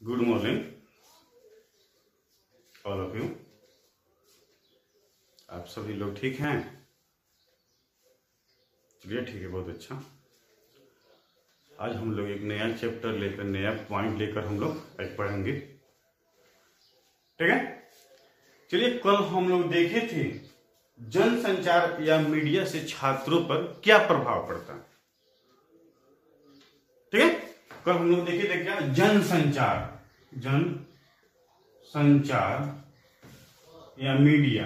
Good morning all of you. आप सभी लोग ठीक हैं? चलिए ठीक है, बहुत अच्छा। आज हम लोग एक नया चैप्टर लेकर, नया पॉइंट लेकर हम लोग आज पढ़ेंगे, ठीक है। चलिए, कल हम लोग देखे थे जनसंचार या मीडिया से छात्रों पर क्या प्रभाव पड़ता है, ठीक है। कल हम लोग देखे थे क्या, जनसंचार या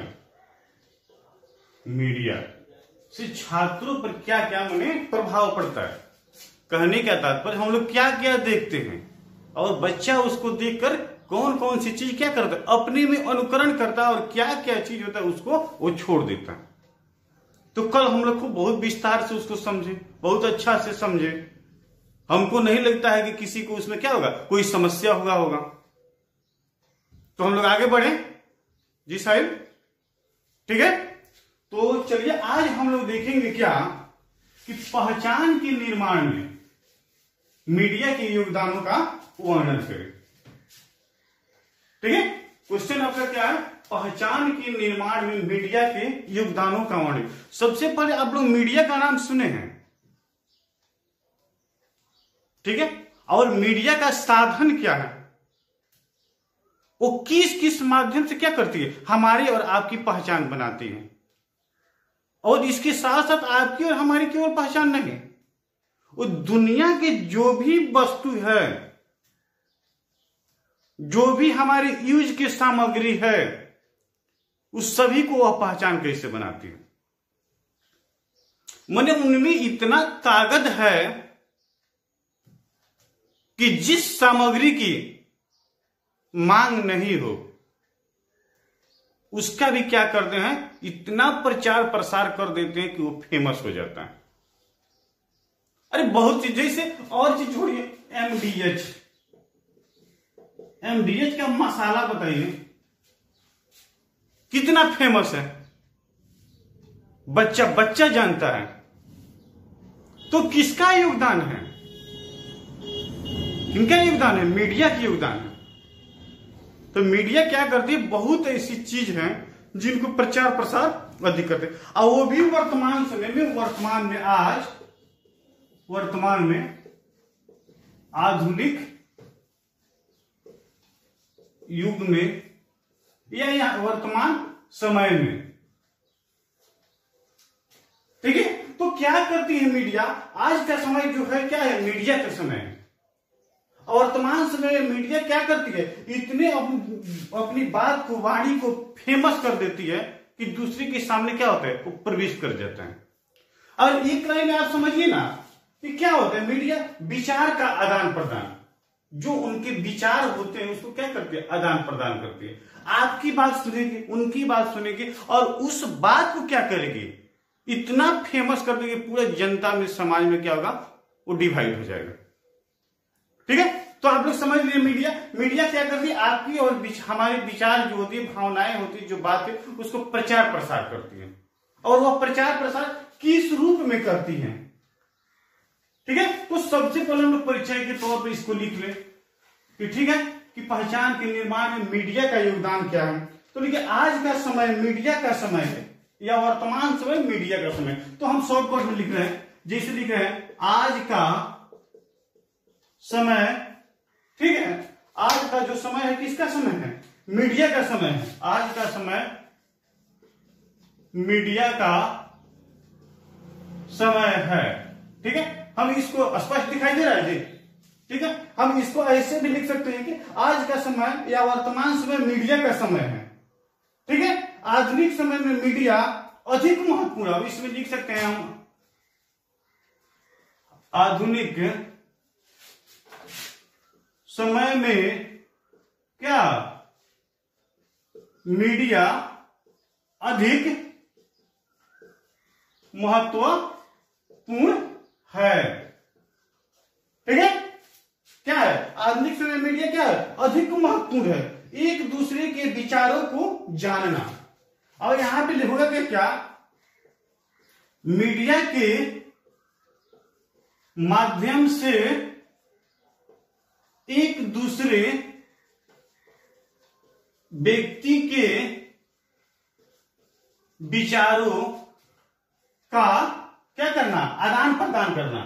मीडिया से छात्रों पर क्या क्या माने प्रभाव पड़ता है। कहने का तात्पर्य हम लोग क्या क्या देखते हैं और बच्चा उसको देखकर कौन कौन सी चीज क्या करता है, अपने में अनुकरण करता है और क्या क्या चीज होता है उसको वो छोड़ देता है। तो कल हम लोग को बहुत विस्तार से उसको समझे, बहुत अच्छा से समझे। हमको नहीं लगता है कि किसी को उसमें क्या होगा, कोई समस्या होगा। तो हम लोग आगे बढ़े जी साहिब, ठीक है। तो चलिए, आज हम लोग देखेंगे क्या कि पहचान के निर्माण में मीडिया के योगदानों का वर्णन करें, ठीक है। क्वेश्चन आपका क्या है, पहचान के निर्माण में मीडिया के योगदानों का वर्णन। सबसे पहले आप लोग मीडिया का नाम सुने हैं, ठीक है। और मीडिया का साधन क्या है, वो किस किस माध्यम से क्या करती है, हमारी और आपकी पहचान बनाती है। और इसके साथ साथ आपकी और हमारी केवल पहचान नहीं, वो दुनिया के जो भी वस्तु है, जो भी हमारे यूज की सामग्री है, उस सभी को वह पहचान कैसे बनाती है। माने उनमें इतना ताकत है कि जिस सामग्री की मांग नहीं हो उसका भी क्या करते हैं, इतना प्रचार प्रसार कर देते हैं कि वो फेमस हो जाता है। अरे बहुत चीज, जैसे और चीज छोड़िए, एमडीएच का मसाला बताइए कितना फेमस है, बच्चा जानता है। तो किसका योगदान है, किनका योगदान है, मीडिया का योगदान है। तो मीडिया क्या करती है, बहुत ऐसी चीज हैं जिनको प्रचार प्रसार अधिक करते हैं। और वो भी वर्तमान समय में, वर्तमान में आधुनिक युग में या वर्तमान समय में, ठीक है। तो क्या करती है मीडिया, आज का समय जो है क्या है, मीडिया का समय है। वर्तमान समय में मीडिया क्या करती है, इतने अपनी बात को, वाणी को फेमस कर देती है कि दूसरे के सामने क्या होता है, वो प्रवेश कर जाता है। और एक लाइन आप समझिए ना कि क्या होता है, मीडिया विचार का आदान प्रदान, जो उनके विचार होते हैं उसको क्या करती है, आदान प्रदान करती है। आपकी बात सुनेगी, उनकी बात सुनेगी और उस बात को क्या करेगी, इतना फेमस कर देगी, पूरा जनता में, समाज में क्या होगा, वो डिवाइड हो जाएगा, ठीक है। तो आप लोग समझ लिए, मीडिया क्या करती है, आपकी और हमारे विचार जो होती है, भावनाएं होती है, जो बात है, उसको प्रचार प्रसार करती है। और वह प्रचार प्रसार किस रूप में करती है, ठीक है। तो सबसे पहले हम लोग परिचय के तौर पर इसको लिख ले कि ठीक है, कि पहचान के निर्माण में मीडिया का योगदान क्या है। तो देखिए, आज का समय मीडिया का समय है या वर्तमान समय मीडिया का समय। तो हम शॉर्टकट में लिख रहे हैं, जैसे लिख रहे हैं आज का समय, ठीक है। आज का जो समय है किसका समय है, मीडिया का समय है। आज का समय मीडिया का समय है, ठीक है। हम इसको स्पष्ट दिखाई दे रहा है जी, ठीक है। हम इसको ऐसे भी लिख सकते हैं कि आज का समय या वर्तमान समय मीडिया का समय है, ठीक है। आधुनिक समय में मीडिया अधिक महत्वपूर्ण, अब इसमें लिख सकते हैं हम आधुनिक समय में क्या, मीडिया अधिक महत्वपूर्ण है, ठीक है। क्या है, आधुनिक समय मीडिया क्या है, अधिक महत्वपूर्ण है, एक दूसरे के विचारों को जानना। और यहां पे लिखोगे कि क्या, मीडिया के माध्यम से एक दूसरे व्यक्ति के विचारों का क्या करना, आदान प्रदान करना,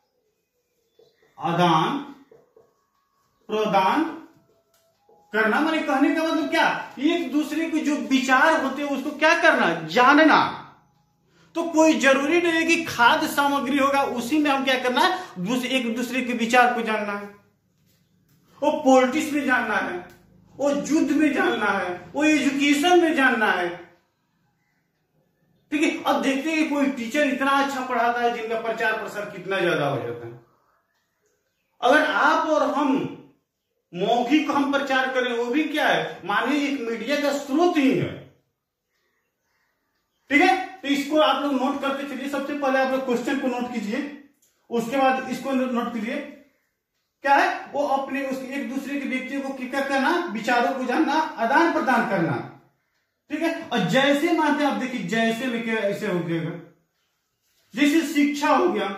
आदान प्रदान करना। माने कहने का मतलब क्या, एक दूसरे के जो विचार होते हैं उसको क्या करना, जानना। तो कोई जरूरी नहीं है कि खाद्य सामग्री होगा उसी में हम क्या करना है, एक दूसरे के विचार को जानना है। वो पॉलिटिक्स में जानना है, वो युद्ध में जानना है, वो एजुकेशन में जानना है। ठीक है, अब देखते हैं कोई टीचर इतना अच्छा पढ़ाता है जिनका प्रचार प्रसार कितना ज्यादा हो जाता है। अगर आप और हम मौखिक हम प्रचार करें, वो भी क्या है, मानिए एक मीडिया का स्रोत ही है। ठीक है, तो इसको आप लोग नोट करते चलिए। सबसे पहले आप लोग क्वेश्चन को नोट कीजिए, उसके बाद इसको नोट कीजिए। क्या है, वो अपने उसके एक दूसरे के व्यक्तियों को क्या करना, विचारों को जानना, आदान प्रदान करना। ठीक है, और जैसे मानते आप देखिए, जैसे में क्या ऐसे हो गया, जैसे शिक्षा हो गया,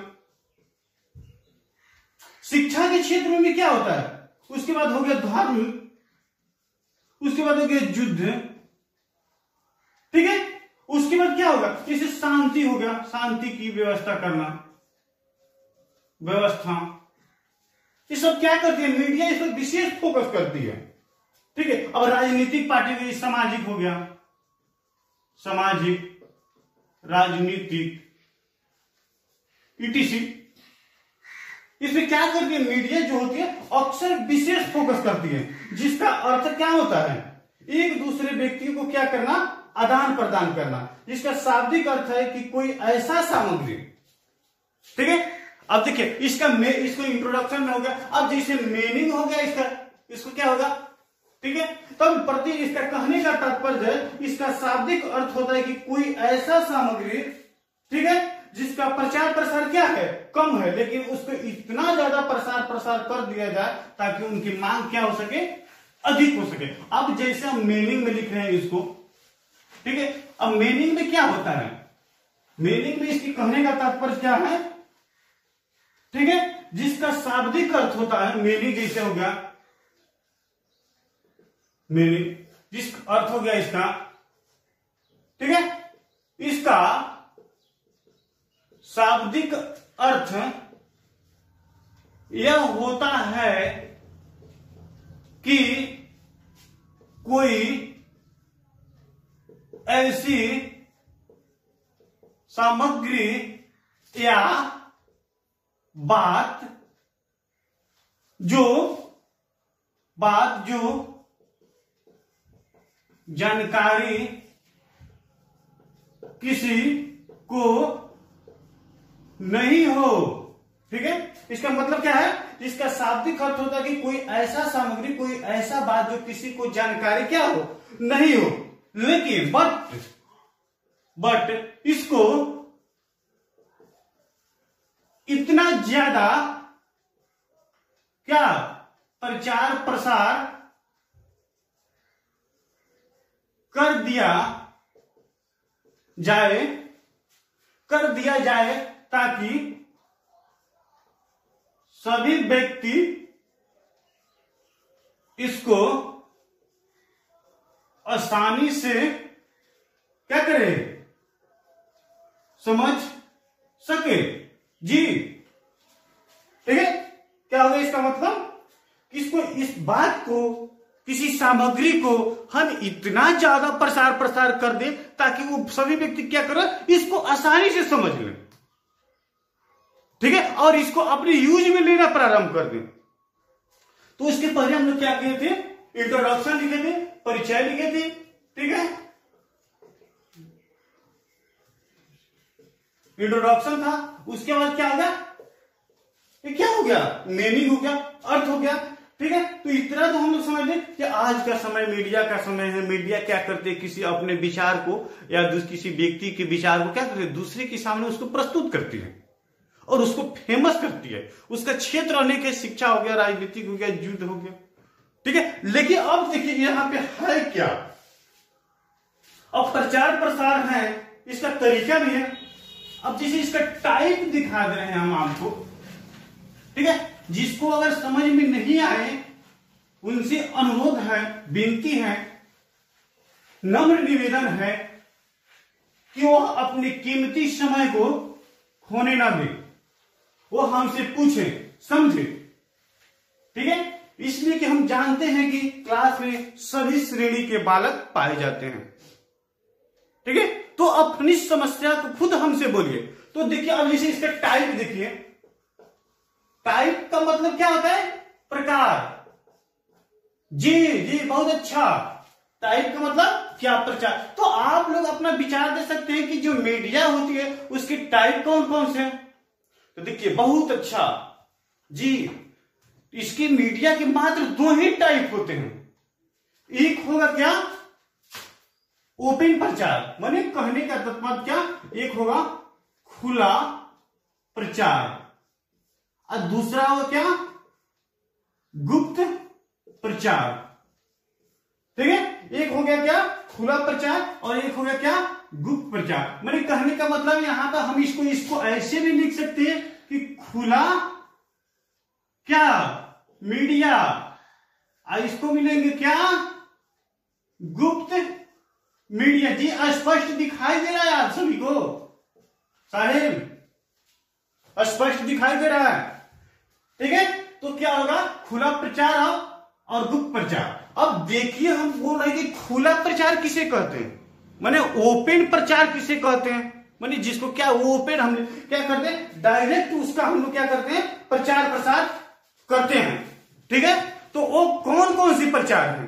शिक्षा के क्षेत्र में क्या होता है, उसके बाद हो गया धर्म, उसके बाद हो गया युद्ध। ठीक है, उसके बाद क्या होगा, जैसे शांति हो गया, शांति की व्यवस्था करना, व्यवस्था। ये सब क्या करती है मीडिया, इस पर विशेष फोकस करती है। ठीक है, अब राजनीतिक पार्टी के सामाजिक हो गया, सामाजिक, राजनीतिक, ईटीसी। इसमें क्या करती है मीडिया जो होती है अक्सर विशेष फोकस करती है, जिसका अर्थ क्या होता है, एक दूसरे व्यक्ति को क्या करना, आदान प्रदान करना, जिसका शाब्दिक अर्थ है कि कोई ऐसा सामग्री। ठीक है, अब देखिए इसको इंट्रोडक्शन में हो गया। अब जैसे मीनिंग हो गया इसको क्या होगा, ठीक है, तब प्रति इसका कहने का तात्पर्य है, इसका शाब्दिक अर्थ होता है कि कोई ऐसा सामग्री, ठीक है, जिसका प्रचार प्रसार क्या है, कम है, लेकिन उसको इतना ज्यादा प्रसार कर दिया जाए ताकि उनकी मांग क्या हो सके, अधिक हो सके। अब जैसे हम मीनिंग में लिख रहे हैं इसको, ठीक है, अब मीनिंग में क्या होता है, मीनिंग में इसकी कहने का तात्पर्य क्या है, ठीक है, जिसका शाब्दिक अर्थ होता है, मीनिंग जैसे हो गया, मीनिंग जिस अर्थ हो गया इसका, ठीक है, इसका शाब्दिक अर्थ यह होता है कि कोई ऐसी सामग्री या बात जो जानकारी किसी को नहीं हो। ठीक है, इसका मतलब क्या है, इसका शाब्दिक अर्थ होता है कि कोई ऐसा सामग्री, कोई ऐसा बात जो किसी को जानकारी क्या हो, नहीं हो, लेकिन बट इसको इतना ज्यादा क्या प्रचार प्रसार कर दिया जाए ताकि सभी व्यक्ति इसको आसानी से क्या करे, समझ सके। जी ठीक है, क्या होगा इसका मतलब, इसको, इस बात को, किसी सामग्री को हम इतना ज्यादा प्रसार कर दे ताकि वो सभी व्यक्ति क्या करें, इसको आसानी से समझ लें। ठीक है, और इसको अपने यूज में लेना प्रारंभ कर दें। तो इसके पहले हम लोग क्या किए थे, इंट्रोडक्शन लिखे थे, परिचय लिखे थे। ठीक है, इंट्रोडक्शन था, उसके बाद क्या हो गया, ये क्या हो गया, मीनिंग हो गया, अर्थ हो गया। ठीक है, तो इतना तो हम लोग समझ लें कि आज का समय मीडिया का समय है। मीडिया क्या करते हैं, किसी अपने विचार को या किसी व्यक्ति के विचार को क्या करते हैं, दूसरे के सामने उसको प्रस्तुत करती है और उसको फेमस करती है। उसका क्षेत्र अनेक है, शिक्षा हो गया, राजनीतिक हो गया, युद्ध हो गया। ठीक है, लेकिन अब देखिए यहां पे है क्या, अब प्रचार प्रसार है, इसका तरीका भी है। अब जैसे इसका टाइप दिखा दे रहे हैं हम आपको, ठीक है, जिसको अगर समझ में नहीं आए उनसे अनुरोध है, विनती है, नम्र निवेदन है कि वो अपने कीमती समय को खोने ना दे, वो हमसे पूछे, समझे। ठीक है, इसलिए कि हम जानते हैं कि क्लास में सभी श्रेणी के बालक पाए जाते हैं। ठीक है, तो अपनी समस्या को खुद हमसे बोलिए। तो देखिए, अब जैसे इसका टाइप देखिए, टाइप का मतलब क्या होता है? प्रकार। जी बहुत अच्छा। टाइप का मतलब क्या? प्रचार। तो आप लोग अपना विचार दे सकते हैं कि जो मीडिया होती है उसके टाइप कौन कौन से हैं। तो देखिए, बहुत अच्छा जी, इसकी मीडिया के मात्र 2 ही टाइप होते हैं। एक होगा क्या? ओपन प्रचार, माने कहने का तात्पर्य क्या? एक होगा खुला प्रचार और दूसरा होगा क्या? गुप्त प्रचार। ठीक है, एक हो गया क्या? खुला प्रचार और एक हो गया क्या? गुप्त प्रचार। माने कहने का मतलब यहां पर हम इसको ऐसे भी लिख सकते हैं कि खुला क्या? मीडिया, और इसको मिलेंगे क्या? गुप्त मीडिया। जी स्पष्ट दिखाई दे रहा है आप सभी को? साहेब स्पष्ट दिखाई दे रहा है? ठीक है, तो क्या होगा? खुला प्रचार और गुप्त प्रचार। अब देखिए, हम बोल रहे हैं कि खुला प्रचार किसे कहते हैं, माने ओपन प्रचार किसे कहते हैं, माने जिसको क्या ओपन हम क्या करते हैं, डायरेक्ट उसका हम लोग क्या करते हैं, प्रचार प्रसार करते हैं। ठीक है, तो वो कौन कौन सी प्रचार है?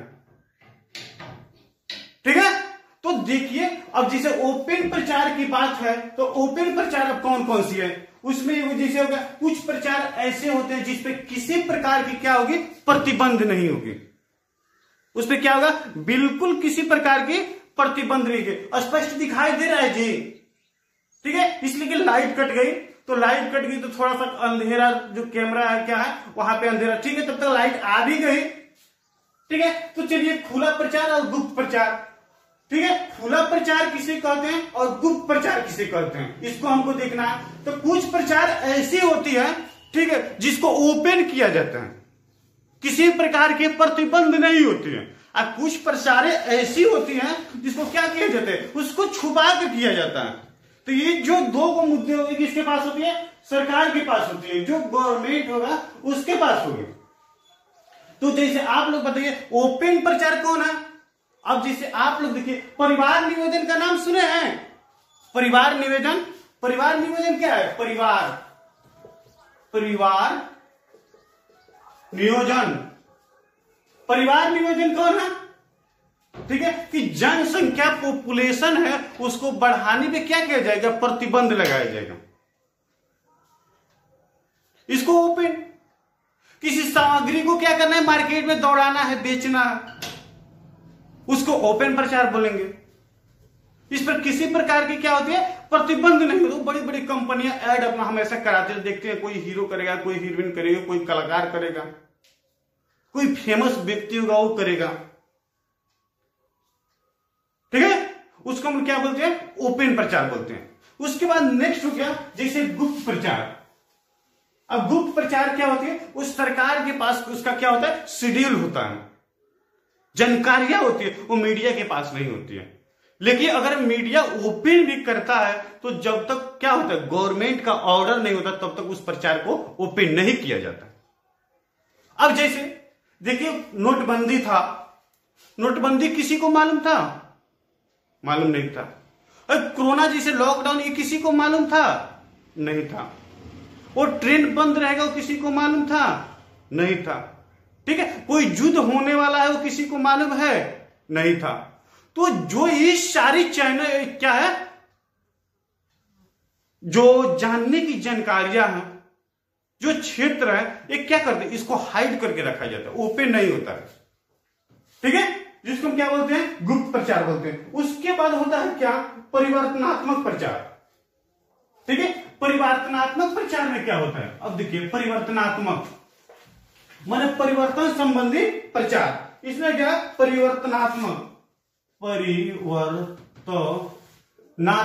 ठीक है, तो देखिए, अब जैसे ओपन प्रचार की बात है तो ओपन प्रचार अब कौन कौन सी है? उसमें जैसे हो गया, कुछ प्रचार ऐसे होते हैं जिसपे किसी प्रकार की क्या होगी, प्रतिबंध नहीं होगी। उस पर क्या होगा, बिल्कुल किसी प्रकार की प्रतिबंध नहीं है। स्पष्ट दिखाई दे रहा है जी? ठीक है, इसलिए कि लाइट कट गई, तो लाइट कट गई तो थोड़ा सा अंधेरा, जो कैमरा है क्या है वहां पे अंधेरा। ठीक है, तब तक लाइट आ भी गई। ठीक है, तो चलिए, खुला प्रचार और गुप्त प्रचार। ठीक है, खुला प्रचार किसे कहते हैं और गुप्त प्रचार किसे कहते हैं, इसको हमको देखना है। तो कुछ प्रचार ऐसी होती है, ठीक है, जिसको ओपन किया जाता है, किसी प्रकार के प्रतिबंध नहीं होती है। और कुछ प्रचार ऐसी होती हैं जिसको क्या किया जाता है, उसको छुपा के किया जाता है। तो ये जो 2 मुद्दे होंगे किसके पास होती है, सरकार के पास होती है, जो गवर्नमेंट होगा उसके पास होगी। तो जैसे आप लोग बताइए ओपन प्रचार कौन है। अब जैसे आप लोग देखिए, परिवार नियोजन का नाम सुने हैं? परिवार नियोजन, परिवार नियोजन क्या है? परिवार नियोजन, परिवार नियोजन कौन है? ठीक है, कि जनसंख्या पॉपुलेशन है उसको बढ़ाने पे क्या किया जाएगा, प्रतिबंध लगाया जाएगा। इसको ओपन, किसी सामग्री को क्या करना है, मार्केट में दौड़ाना है, बेचना है, उसको ओपन प्रचार बोलेंगे। इस पर किसी प्रकार की क्या होती है, प्रतिबंध नहीं होता। बड़ी बड़ी कंपनियां ऐड अपना हमेशा कराते देखते हैं, कोई हीरो करेगा, कोई हीरोइन करेगा, कोई कलाकार करेगा, कोई फेमस व्यक्ति होगा वो करेगा। ठीक है, उसको हम क्या बोलते हैं, ओपन प्रचार बोलते हैं। उसके बाद नेक्स्ट हो गया जैसे गुप्त प्रचार। अब गुप्त प्रचार क्या होती है, उस सरकार के पास उसका क्या होता है, शेड्यूल होता है, जानकारियां होती है, वो मीडिया के पास नहीं होती है। लेकिन अगर मीडिया ओपन भी करता है तो जब तक क्या होता है, गवर्नमेंट का ऑर्डर नहीं होता तब तक उस प्रचार को ओपन नहीं किया जाता। अब जैसे देखिए, नोटबंदी था, नोटबंदी किसी को मालूम था? मालूम नहीं था। अब कोरोना जैसे लॉकडाउन, ये किसी को मालूम था? नहीं था। वो ट्रेन बंद रहेगा, वो किसी को मालूम था? नहीं था। ठीक है, कोई युद्ध होने वाला है, वो किसी को मालूम है? नहीं था। तो जो ये सारी चैनल क्या है, जो जानने की जानकारियां हैं, जो क्षेत्र है, ये क्या करते हैं, इसको हाइड करके रखा जाता है, ओपन नहीं होता है। ठीक है, जिसको हम क्या बोलते हैं, गुप्त प्रचार बोलते हैं। उसके बाद होता है क्या, परिवर्तनात्मक प्रचार। ठीक है, परिवर्तनात्मक प्रचार में क्या होता है, अब देखिए, परिवर्तनात्मक माने परिवर्तन संबंधी प्रचार। इसमें क्या, परिवर्तनात्मक,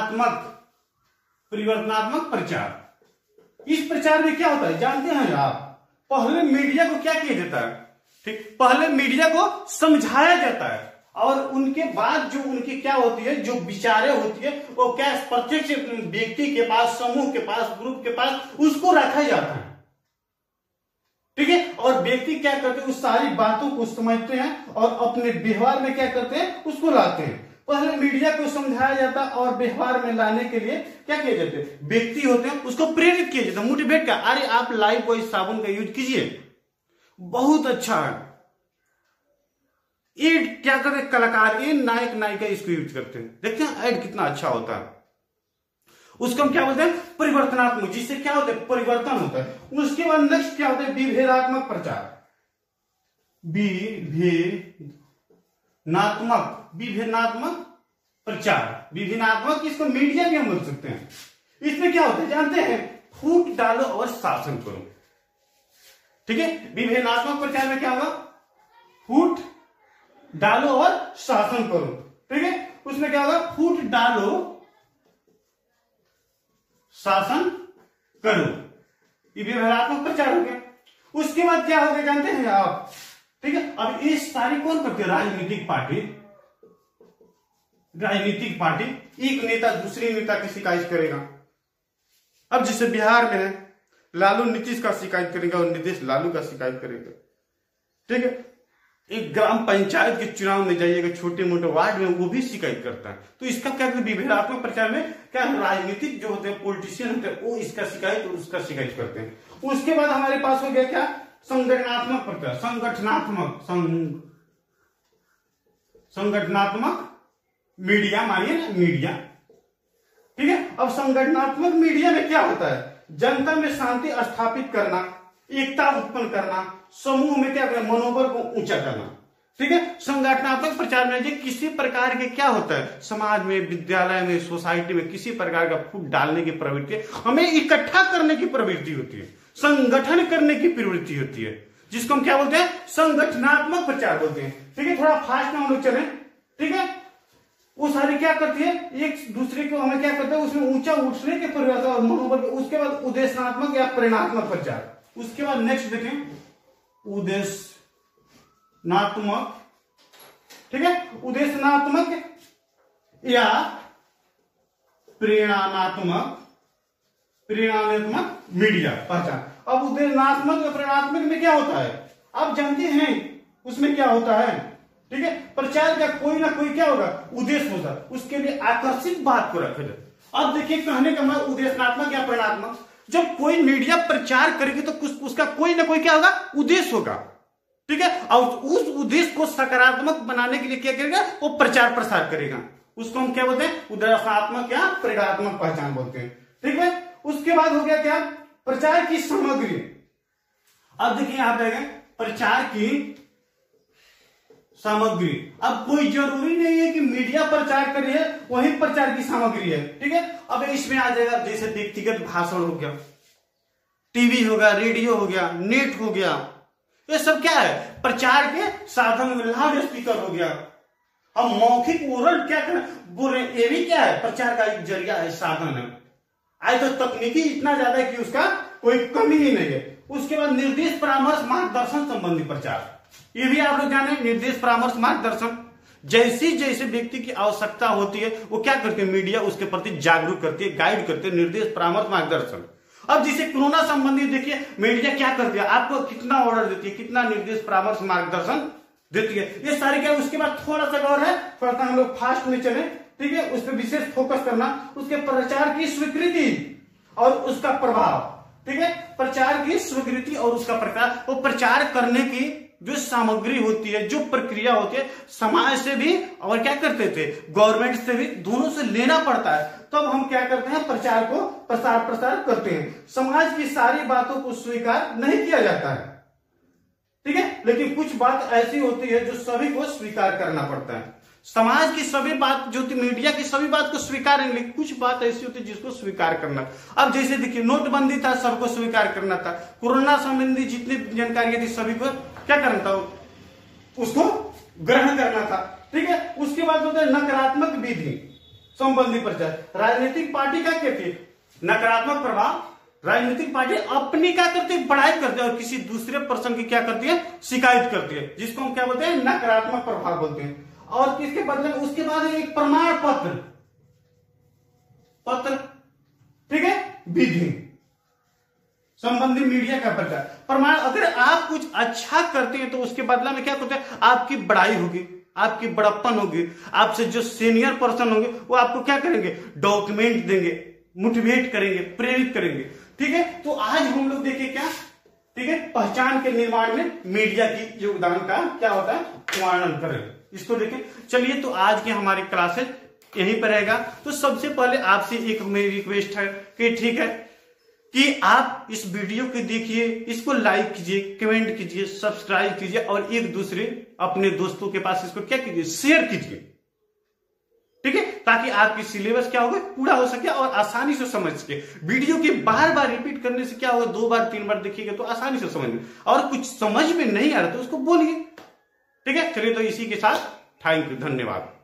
परिवर्तनात्मक प्रचार। इस प्रचार में क्या होता है जानते हैं आप? पहले मीडिया को क्या किया जाता है, ठीक, पहले मीडिया को समझाया जाता है और उनके बाद जो उनकी क्या होती है, जो विचारें होती है वो क्या प्रत्येक व्यक्ति के पास, समूह के पास, ग्रुप के पास उसको रखा जाता है, ठीक है। और व्यक्ति क्या करते हैं, उस सारी बातों को समझते हैं और अपने व्यवहार में क्या करते हैं, उसको लाते हैं। पहले मीडिया को समझाया जाता है और व्यवहार में लाने के लिए क्या किया जाता है, व्यक्ति होते हैं उसको प्रेरित किया जाता है, मोटिवेट का, अरे आप लाइफ बॉय साबुन का यूज कीजिए, बहुत अच्छा है। ये क्या करते हैं कलाकार, ये नायक नायिका इसको यूज करते हैं, देखते हैं ऐड कितना अच्छा होता है। उसको हम क्या बोलते हैं, परिवर्तनात्मक, जिससे क्या होता है, परिवर्तन होता है। उसके बाद नेक्स्ट क्या होता है, विभेदात्मक प्रचार, विभिन्नात्मक प्रचार, विभिन्नात्मक, इसको मीडिया भी हम बोल सकते हैं। इसमें क्या होता है जानते हैं, फूट डालो और शासन करो, ठीक है। विभिन्नात्मक प्रचार में क्या होगा, फूट डालो और शासन करो, ठीक है। उसमें क्या होगा, फूट डालो शासन करो, ये विभेदात्मक प्रचार हो गया। उसके बाद क्या हो गया जानते हैं आप, ठीक है। अब ये सारी कौन करते हैं, राजनीतिक पार्टी, एक नेता दूसरे नेता की शिकायत करेगा। अब जैसे बिहार में है, लालू नीतीश का शिकायत करेगा और नीतीश लालू का शिकायत करेगा, ठीक है। एक ग्राम पंचायत के चुनाव में जाइएगा, छोटे मोटे वार्ड में, वो भी शिकायत करता है। तो इसका क्या विभेदात्मक प्रचार में क्या, राजनीतिक जो होते हैं, पॉलिटिशियन होते हैं, वो इसका शिकायत और उसका शिकायत करते हैं। उसके बाद हमारे पास हो गया क्या, संगठनात्मक प्रचार, संगठनात्मक मीडिया, मानिए ना मीडिया, ठीक है। अब संगठनात्मक मीडिया में क्या होता है, जनता में शांति स्थापित करना, एकता उत्पन्न करना, समूह में क्या करना, मनोबल को ऊंचा करना, ठीक है। संगठनात्मक प्रचार में जो किसी प्रकार के क्या होता है, समाज में, विद्यालय में, सोसाइटी में किसी प्रकार का फूट डालने की प्रवृत्ति, हमें इकट्ठा करने की प्रवृत्ति होती है, संगठन करने की प्रवृत्ति होती है, जिसको हम क्या बोलते हैं, संगठनात्मक प्रचार बोलते हैं, ठीक है। थोड़ा फास्ट में हम लोग चले, ठीक है। वो सारी क्या करती है, एक दूसरे को हमें क्या करते हैं, उसमें ऊंचा उठने के परिवर्तन और मनोबल। उसके बाद उद्देश्यात्मक या परिणात्मक प्रचार। उसके बाद नेक्स्ट देखें, उद्देश्यात्मक, ठीक है, उद्देश्यात्मक या प्रेरणात्मक मीडिया पहचान। अब उद्देश्यात्मक या प्रेरणात्मक में क्या होता है, आप जानते हैं उसमें क्या होता है, ठीक है। प्रचार का कोई ना कोई क्या होगा, उद्देश्य होता है, उसके लिए आकर्षित बात को रखा जाए। अब देखिए कहने का मतलब उद्देश्यात्मक या प्रेरणात्मक, जब कोई मीडिया प्रचार करेगी तो उसका कोई ना कोई क्या होगा, उद्देश्य होगा, ठीक है। और उस उद्देश्य को सकारात्मक बनाने के लिए क्या करेगा, वो प्रचार प्रसार करेगा। उसको हम क्या बोलते हैं, उद्देश्यात्मक या प्रेरणात्मक पहचान बोलते हैं, ठीक है। उसके बाद हो गया क्या, प्रचार की सामग्री। अब देखिए यहां पे प्रचार की सामग्री। अब कोई जरूरी नहीं है कि मीडिया प्रचार कर रही है वही प्रचार की सामग्री है, ठीक है। अब इसमें आ जाएगा जैसे व्यक्तिगत भाषण हो गया, टीवी हो गया, रेडियो हो गया, नेट हो गया, ये सब क्या है, प्रचार के साधन। लाउड स्पीकर हो गया, हम मौखिक ओरल क्या बोल रहे हैं, ये भी क्या है, प्रचार का एक जरिया है, साधन है। आज तो तकनीकी इतना ज्यादा है कि उसका कोई कमी ही नहीं है। उसके बाद निर्देश, परामर्श, मार्गदर्शन संबंधी प्रचार, ये भी आप लोग जाने, निर्देश, परामर्श, मार्गदर्शन। जैसी जैसे व्यक्ति की आवश्यकता होती है वो क्या करते हैं, मीडिया उसके प्रति जागरूक करती है, गाइड करते हैं, निर्देश, परामर्श, मार्गदर्शन। अब जैसे कोरोना संबंधी देखिए मीडिया क्या करती है, आपको कितना ऑर्डर देती है, कितना निर्देश, परामर्श, मार्गदर्शन देती है, ये सारे क्या। उसके बाद थोड़ा सा और है, थोड़ा सा हम लोग फास्ट में चले, ठीक है, उस पर विशेष फोकस करना। उसके प्रचार की स्वीकृति और उसका प्रभाव, ठीक है, प्रचार की स्वीकृति और उसका प्रकार। वो प्रचार करने की जो सामग्री होती है, जो प्रक्रिया होती है, समाज से भी और क्या करते थे, गवर्नमेंट से भी, दोनों से लेना पड़ता है। तब हम क्या करते हैं, प्रचार को प्रसार करते हैं। समाज की सारी बातों को स्वीकार नहीं किया जाता है, ठीक है, लेकिन कुछ बात ऐसी होती है जो सभी को स्वीकार करना पड़ता है। समाज की सभी बात जो थी, मीडिया की सभी बात को स्वीकार नहीं, लेकिन कुछ बात ऐसी होती है जिसको स्वीकार करना। अब जैसे देखिए नोटबंदी था, सबको स्वीकार करना था। कोरोना संबंधी जितनी जानकारियां थी सभी को क्या करना था, उसको ग्रहण करना था, ठीक है। उसके बाद होता है नकारात्मक विधि संबंधी प्रचार। राजनीतिक पार्टी का कहती है नकारात्मक प्रभाव, राजनीतिक पार्टी अपनी क्या करती है, बड़ाई करती है और किसी दूसरे पर्सन की क्या करती है, शिकायत करती है, जिसको हम क्या बोलते हैं, नकारात्मक प्रभाव बोलते हैं। और किसके बदले में उसके बाद एक प्रमाण पत्र, ठीक है, विधि संबंधी मीडिया का प्रचार प्रमाण। अगर आप कुछ अच्छा करते हैं तो उसके बदला में क्या करते हैं, आपकी बड़ाई होगी, आपकी बड़प्पन होगी, आपसे जो सीनियर पर्सन होंगे वो आपको क्या करेंगे, डॉक्यूमेंट देंगे, मोटिवेट करेंगे, प्रेरित करेंगे, ठीक है। तो आज हम लोग देखें क्या, ठीक है, पहचान के निर्माण में मीडिया की योगदान का क्या होता है, वर्णन करें, इसको देखें। चलिए, तो आज की हमारी क्लासेस यहीं पर रहेगा। तो सबसे पहले आपसे एक मेरी रिक्वेस्ट है कि ठीक है कि आप इस वीडियो को देखिए, इसको लाइक कीजिए, कमेंट कीजिए, सब्सक्राइब कीजिए और एक दूसरे अपने दोस्तों के पास इसको क्या कीजिए, शेयर कीजिए, ठीक है, ताकि आपकी सिलेबस क्या होगा, पूरा हो सके और आसानी से समझ सके। वीडियो की बार बार रिपीट करने से क्या होगा, 2 बार 3 बार देखिएगा तो आसानी से समझ में, और कुछ समझ में नहीं आ रहा तो उसको बोलिए, ठीक है। चलिए, तो इसी के साथ थैंक यू, धन्यवाद।